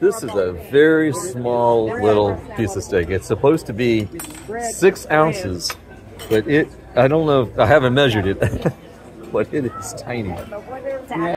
This is a very small little piece of steak. It's supposed to be 6 ounces, but I don't know, I haven't measured it, but it is tiny.